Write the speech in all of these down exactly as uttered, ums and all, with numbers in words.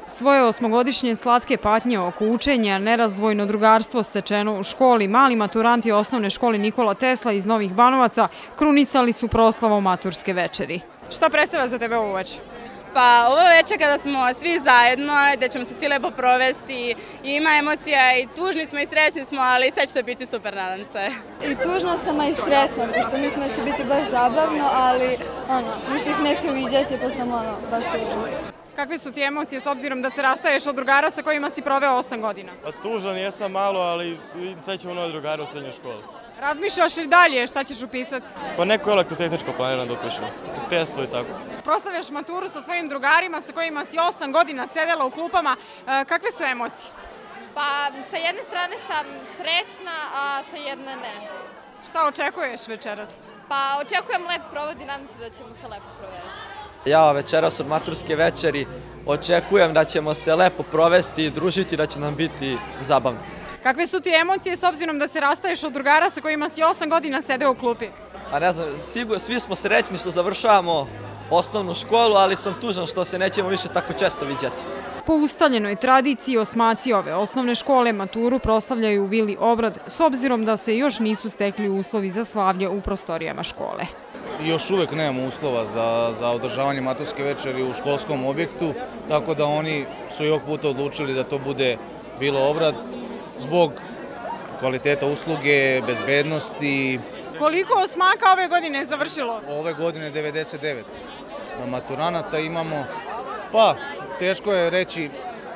Svoje osmogodišnje slatke patnje oko učenja, nerazdvojno drugarstvo stečeno u školi, mali maturanti osnovne škole Nikola Tesla iz Novih Banovaca krunisali su proslavom maturske večeri. Šta predstavlja za tebe ovu večer? Pa ovo večer kada smo svi zajedno, gde ćemo se svi lepo provesti, ima emocija i tužni smo i srećni smo, ali sve će to biti super, nadam se. I tužna sam, a i srećna, pošto mislim da će biti baš zabavno, ali ono, više ih neću vidjeti, pa sam ono, baš tužna. Kakve su ti emocije s obzirom da se rastaješ od drugara sa kojima si proveo osam godina? Pa tužan jesam malo, ali sad ćemo novi drugari u srednjoj školi. Razmišljaš li dalje šta ćeš upisati? Pa neko elektrotehničko planiram da upišem, testu i tako. Proslavljaš maturu sa svojim drugarima sa kojima si osam godina sedela u klupama. Kakve su emocije? Pa sa jedne strane sam srećna, a sa jedne ne. Šta očekuješ večeras? Pa očekujem lep provod i nadam se da ćemo se lepo provesti. Ja večeras od maturske večeri očekujem da ćemo se lepo provesti i družiti, da će nam biti zabavno. Kakve su ti emocije s obzirom da se rastaješ od drugara sa kojima si osam godina sedeo u klupi? A ne znam, sigur, svi smo srećni što završavamo osnovnu školu, ali sam tužan što se nećemo više tako često viđati. Po ustaljenoj tradiciji osmaci ove osnovne škole maturu proslavljaju u Vili Obrad s obzirom da se još nisu stekli uslovi za slavlje u prostorijama škole. Još uvek nemamo uslova za, za održavanje maturske večeri u školskom objektu, tako da oni su i ovog puta odlučili da to bude Vila Obrad zbog kvaliteta usluge, bezbednosti. Koliko osmaka ove godine je završilo? Ove godine devedeset devet maturanata imamo, pa teško je reći,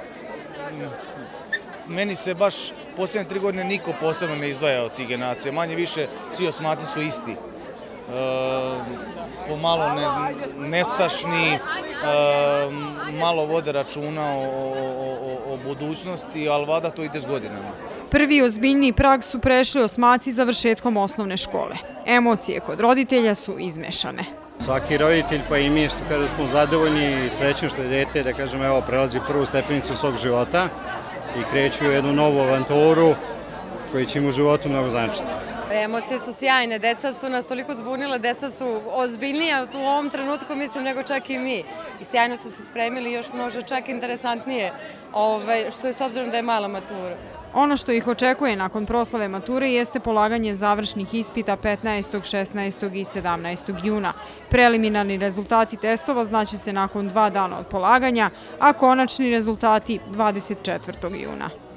meni se baš posljednje tri godine niko posebno ne izdvaja od tih generacija, manje više svi osmaci su isti. E, pomalo ne, nestašni, e, malo vode računa o, o, o, o budućnosti, ali vada to ide s godinama. Prvi ozbiljniji prag su prešli osmaci završetkom osnovne škole. Emocije kod roditelja su izmešane. Svaki roditelj pa i mi što kaže smo zadovoljni i srećni što je dete, da kažem evo prelazi prvu stepenicu svog života i kreću u jednu novu avanturu koju će im u životu mnogo značiti. Emocije su sjajne, deca su nas toliko zbunila, deca su ozbiljnija u ovom trenutku, mislim, nego čak i mi. I sjajno su se spremili, još možda čak interesantnije, što je s obzirom da je mala matura. Ono što ih očekuje nakon proslave mature jeste polaganje završnih ispita petnaestog, šesnaestog i sedamnaestog juna. Preliminarni rezultati testova znaće se nakon dva dana od polaganja, a konačni rezultati dvadeset četvrtog juna.